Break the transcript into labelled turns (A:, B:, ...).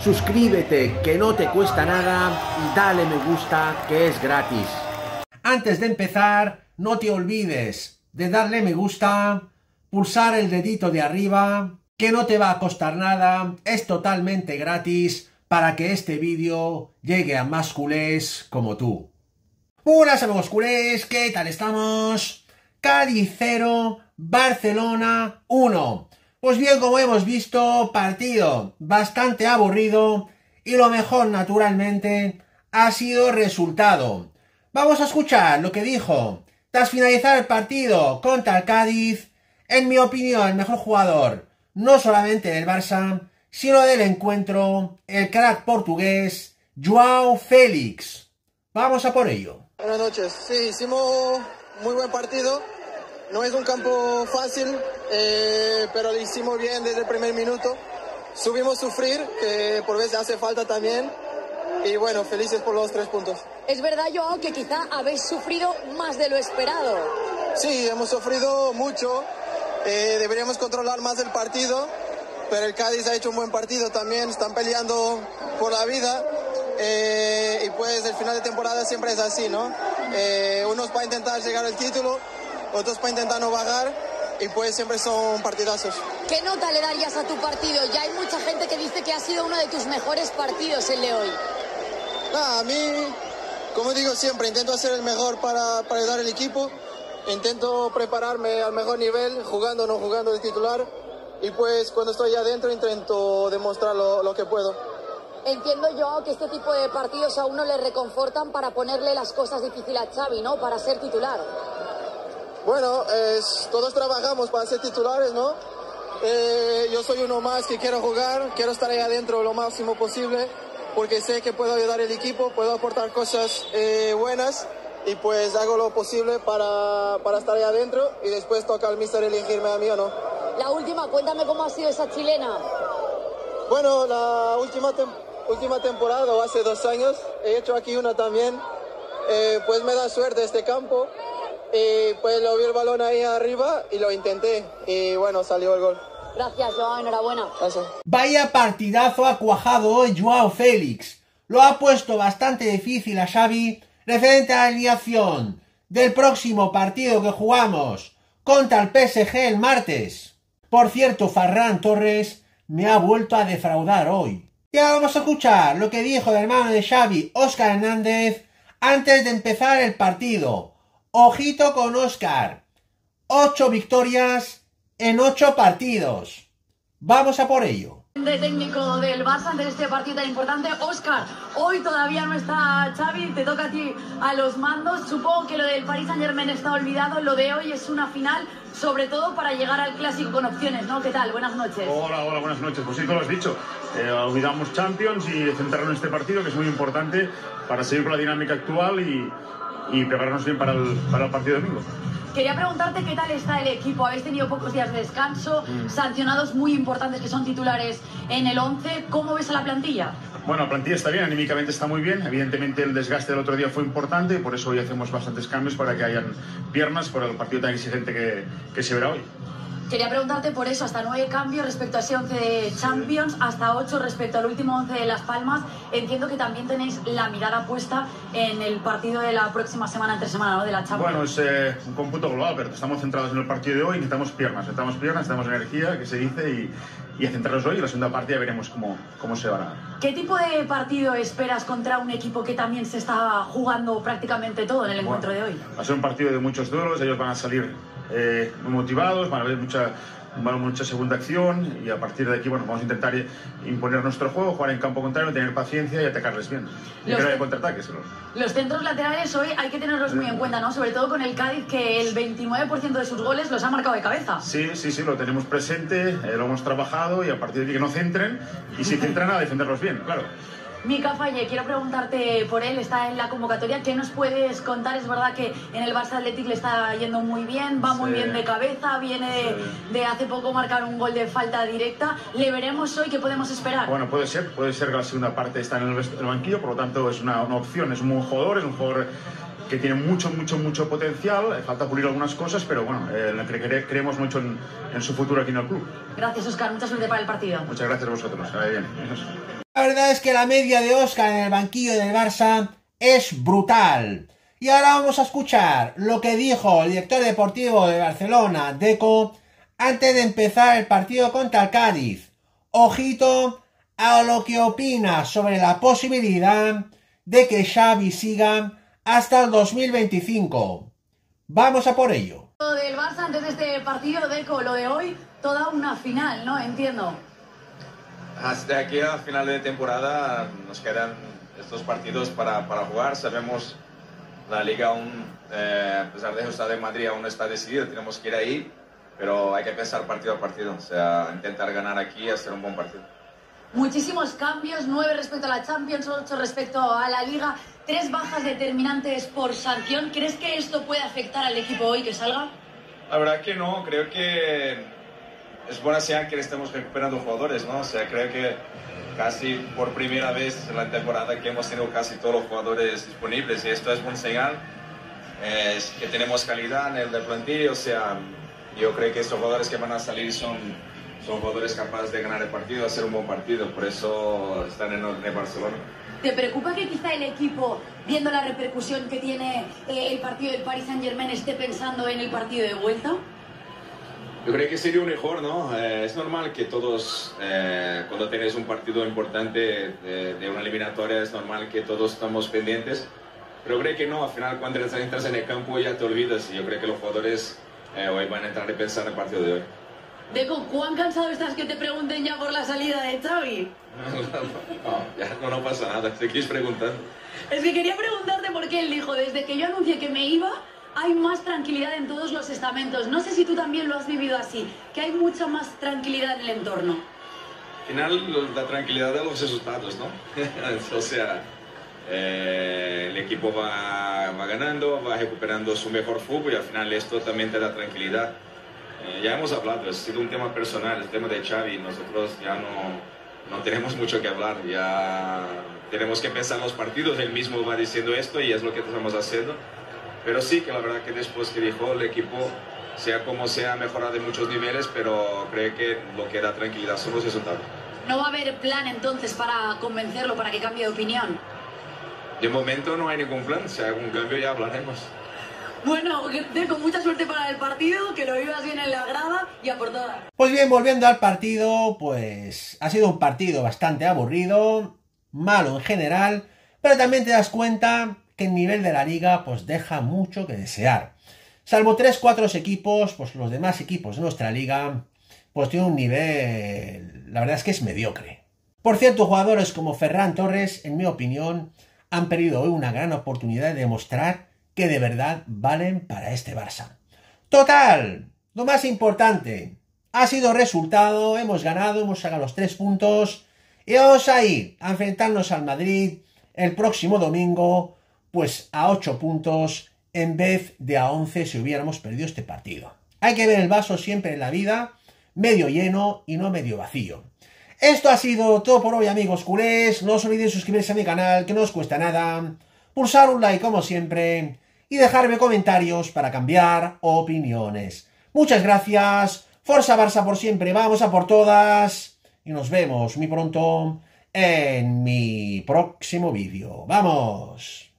A: suscríbete que no te cuesta nada y dale me gusta que es gratis. Antes de empezar, no te olvides de darle me gusta, pulsar el dedito de arriba, que no te va a costar nada, es totalmente gratis para que este vídeo llegue a más culés como tú. Buenas amigos culés, ¿qué tal estamos? Cádiz 0, Barcelona 1. Pues bien, como hemos visto, partido bastante aburrido y lo mejor naturalmente ha sido el resultado. Vamos a escuchar lo que dijo tras finalizar el partido contra el Cádiz, en mi opinión el mejor jugador, no solamente del Barça, sino del encuentro, el crack portugués, João Félix. Vamos a por ello.
B: Buenas noches. Sí, hicimos muy buen partido. No es un campo fácil, pero lo hicimos bien desde el primer minuto. Subimos sufrir, que por veces hace falta también. Y bueno, felices por los 3 puntos.
C: Es verdad, João, que quizá habéis sufrido más de lo esperado.
B: Sí, hemos sufrido mucho. Deberíamos controlar más el partido, pero el Cádiz ha hecho un buen partido también. Están peleando por la vida. Y pues el final de temporada siempre es así, ¿no? Unos para intentar llegar al título, otros para intentar no bajar, y pues siempre son partidazos.
C: ¿Qué nota le darías a tu partido? Ya hay mucha gente que dice que ha sido uno de tus mejores partidos el de hoy.
B: A mí, como digo siempre, intento hacer el mejor para ayudar al equipo, intento prepararme al mejor nivel, jugando o no jugando de titular, y pues cuando estoy adentro intento demostrar lo que puedo.
C: Entiendo yo que este tipo de partidos a uno le reconfortan para ponerle las cosas difíciles a Xavi, ¿no? Para ser titular.
B: Bueno, todos trabajamos para ser titulares, ¿no? Yo soy uno más que quiero jugar, quiero estar ahí adentro lo máximo posible, porque sé que puedo ayudar al equipo, puedo aportar cosas buenas, y pues hago lo posible para estar ahí adentro, y después toca al míster elegirme a mí o no.
C: La última, cuéntame cómo ha sido esa chilena.
B: Bueno, la última temporada, o hace 2 años, he hecho aquí una también. Pues me da suerte este campo, y pues lo vi el balón ahí arriba y lo intenté, y bueno, salió el gol.
C: Gracias, João, enhorabuena.
B: Gracias.
A: Vaya partidazo ha cuajado hoy João Félix. Lo ha puesto bastante difícil a Xavi referente a la alineación del próximo partido que jugamos contra el PSG el martes. Por cierto, Ferran Torres me ha vuelto a defraudar hoy. Ya vamos a escuchar lo que dijo el hermano de Xavi, Óscar Hernández, antes de empezar el partido. Ojito con Óscar. 8 victorias en 8 partidos. Vamos a por ello.
D: De técnico del Barça ante este partido tan importante. Óscar, hoy todavía no está Xavi, te toca a ti a los mandos. Supongo que lo del Paris Saint-Germain está olvidado, lo de hoy es una final, sobre todo para llegar al Clásico con opciones, ¿no? ¿Qué tal? Buenas noches.
E: Hola, buenas noches. Pues sí, tú lo has dicho. Olvidamos Champions y centrarnos en este partido, que es muy importante para seguir con la dinámica actual y prepararnos bien para el partido de domingo.
D: Quería preguntarte qué tal está el equipo. Habéis tenido pocos días de descanso, sancionados muy importantes que son titulares en el 11. ¿Cómo ves a la plantilla?
E: Bueno, la plantilla está bien, anímicamente está muy bien. Evidentemente el desgaste del otro día fue importante y por eso hoy hacemos bastantes cambios para que hayan piernas para el partido tan exigente que se verá hoy.
D: Quería preguntarte por eso, hasta 9 cambios respecto a ese 11 de Champions, hasta 8 respecto al último 11 de Las Palmas. Entiendo que también tenéis la mirada puesta en el partido de la próxima semana, entre semana, ¿no? De la Champions.
E: Bueno, es un cómputo global, pero estamos centrados en el partido de hoy, necesitamos piernas, necesitamos energía, que se dice, y a centrarnos hoy, y la segunda parte ya veremos cómo se va a dar.
D: ¿Qué tipo de partido esperas contra un equipo que también se está jugando prácticamente todo en el encuentro de hoy?
E: Va a ser un partido de muchos duelos, ellos van a salir muy motivados, van a haber mucha segunda acción, y a partir de aquí bueno, vamos a intentar imponer nuestro juego, jugar en campo contrario, tener paciencia y atacarles bien. Y crear contraataques.
D: Los centros laterales hoy hay que tenerlos muy en cuenta, ¿no? Sobre todo con el Cádiz, que el 29% de sus goles los ha marcado de cabeza.
E: Sí, lo tenemos presente, lo hemos trabajado, y a partir de aquí que no centren, y si centran a defenderlos bien, claro.
D: Mika Faye, quiero preguntarte por él, está en la convocatoria. ¿Qué nos puedes contar? Es verdad que en el Barça Athletic le está yendo muy bien, va muy bien de cabeza, viene de hace poco marcar un gol de falta directa. ¿Le veremos hoy? ¿Qué podemos esperar?
E: Bueno, puede ser que la segunda parte está en el banquillo, por lo tanto es una opción, es un buen jugador, es un jugador que tiene mucho potencial, falta pulir algunas cosas, pero bueno, creemos mucho en su futuro aquí en el club.
D: Gracias, Óscar, mucha suerte para el partido.
E: Muchas gracias a vosotros, que vaya bien.
A: La verdad es que la media de Óscar en el banquillo del Barça es brutal. Y ahora vamos a escuchar lo que dijo el director deportivo de Barcelona, Deco, antes de empezar el partido contra el Cádiz. Ojito a lo que opina sobre la posibilidad de que Xavi siga hasta el 2025. Vamos a por ello.
D: Lo del Barça antes de este partido, Deco, lo de hoy, toda una final, ¿no? Entiendo.
F: Hasta aquí a final de temporada nos quedan estos partidos para jugar. Sabemos la liga aún, a pesar de que está de Madrid, aún no está decidida, tenemos que ir ahí, pero hay que pensar partido a partido, o sea, intentar ganar aquí y hacer un buen partido.
D: Muchísimos cambios, 9 respecto a la Champions, 8 respecto a la Liga, 3 bajas determinantes por sanción. ¿Crees que esto puede afectar al equipo hoy que salga?
F: La verdad que no, creo que es buena señal que estemos recuperando jugadores, ¿no? O sea, creo que casi por primera vez en la temporada que hemos tenido casi todos los jugadores disponibles y esto es buena señal, es que tenemos calidad en el plantillo, o sea, yo creo que estos jugadores que van a salir son jugadores capaces de ganar el partido, hacer un buen partido, por eso están en el Barcelona.
D: ¿Te preocupa que quizá el equipo, viendo la repercusión que tiene el partido del Paris Saint-Germain, esté pensando en el partido de vuelta?
F: Yo creo que sería un mejor, ¿no? Es normal que todos, cuando tienes un partido importante de una eliminatoria, es normal que todos estamos pendientes, pero creo que no, al final cuando entras en el campo ya te olvidas y yo creo que los jugadores hoy van a entrar y pensar en el partido de hoy.
D: Deco, ¿cuán cansado estás que te pregunten ya por la salida de Xavi?
F: No pasa nada, te quieres preguntar.
D: Es que quería preguntarte por qué él dijo, desde que yo anuncié que me iba, hay más tranquilidad en todos los estamentos. No sé si tú también lo has vivido así, que hay mucha más tranquilidad en el entorno.
F: Al final, la tranquilidad de los resultados, ¿no? O sea, el equipo va ganando, va recuperando su mejor fútbol y al final esto también te da tranquilidad. Ya hemos hablado, ha sido un tema personal, el tema de Xavi, nosotros ya no tenemos mucho que hablar, ya tenemos que pensar en los partidos, él mismo va diciendo esto y es lo que estamos haciendo. Pero sí que la verdad que después que dijo el equipo, sea como sea, ha mejorado en muchos niveles, pero creo que lo que da tranquilidad son los resultados.
D: ¿No va a haber plan entonces para convencerlo, para que cambie de opinión?
F: De momento no hay ningún plan, si hay algún cambio ya hablaremos.
D: Bueno, Deco, mucha suerte para el partido, que lo vivas bien en la grada y a por todas.
A: Pues bien, volviendo al partido, pues ha sido un partido bastante aburrido, malo en general, pero también te das cuenta que el nivel de la liga pues deja mucho que desear. Salvo 3-4 equipos, pues los demás equipos de nuestra liga pues tienen un nivel, la verdad es que es mediocre. Por cierto, jugadores como Ferran Torres, en mi opinión, han perdido hoy una gran oportunidad de demostrar que de verdad valen para este Barça. Total, lo más importante, ha sido resultado, hemos ganado, hemos sacado los 3 puntos y vamos a ir a enfrentarnos al Madrid el próximo domingo, pues a 8 puntos en vez de a 11 si hubiéramos perdido este partido. Hay que ver el vaso siempre en la vida medio lleno y no medio vacío. Esto ha sido todo por hoy, amigos culés. No os olvidéis suscribirse a mi canal, que no os cuesta nada, pulsar un like como siempre y dejarme comentarios para cambiar opiniones. Muchas gracias, Forza Barça por siempre, vamos a por todas y nos vemos muy pronto en mi próximo vídeo. ¡Vamos!